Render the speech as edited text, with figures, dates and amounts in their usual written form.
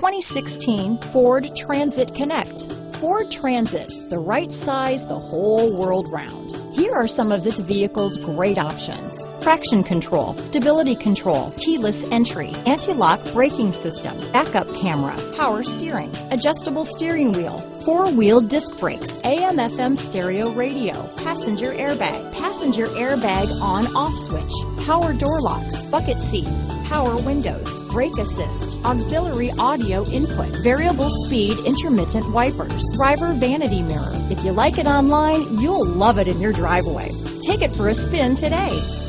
2016 Ford Transit Connect. Ford Transit, the right size the whole world round. Here are some of this vehicle's great options: traction control, stability control, keyless entry, anti-lock braking system, backup camera, power steering, adjustable steering wheel, four-wheel disc brakes, AM/FM stereo radio, passenger airbag on/off switch, power door locks, bucket seats, power windows, brake assist, auxiliary audio input, variable speed intermittent wipers, driver vanity mirror. If you like it online, you'll love it in your driveway. Take it for a spin today.